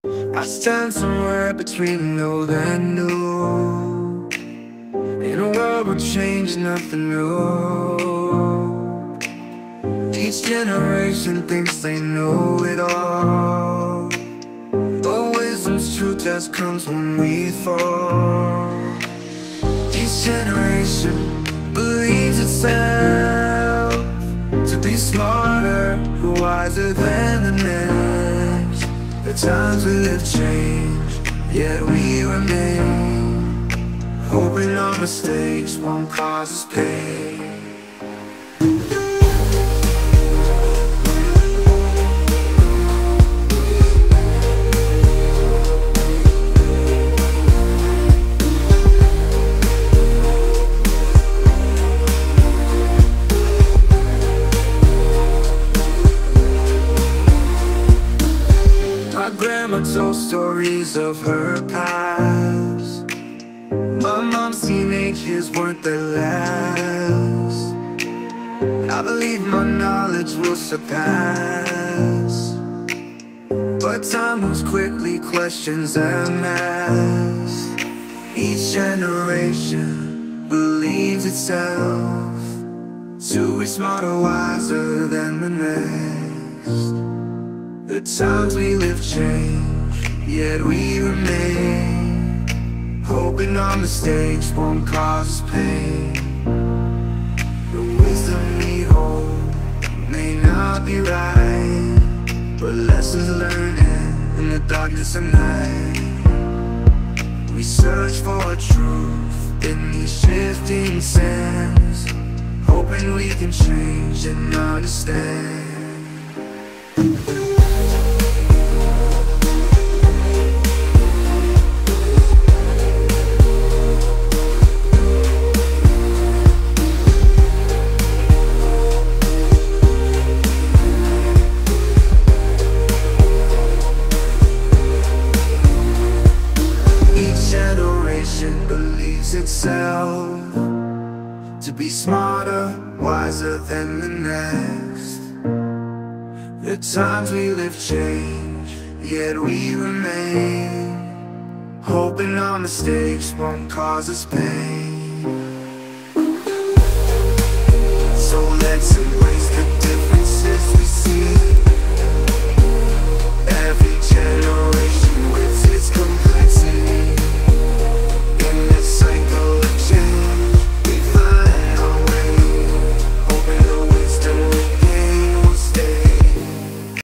I stand somewhere between old and new, in a world where change is nothing new. Each generation thinks they know it all, but wisdom's truth just comes when we fall. Each generation believes itself to be smarter, wiser than the next. The times we live change, yet we remain, hoping our mistakes won't cause us pain. My grandma told stories of her past. My mom's teenage years weren't their last. I believe my knowledge will surpass, but time moves quickly, questions amass. Each generation believes itself to be smarter, wiser than the next. The times we live change, yet we remain, hoping our mistakes won't cause us pain. The wisdom we hold may not be right, but lessons learned in the darkness of night. We search for truth in these shifting sands, hoping we can change and understand. Believes itself to be smarter, wiser than the next. The times we live change, yet we remain, hoping our mistakes won't cause us pain. So let's embrace the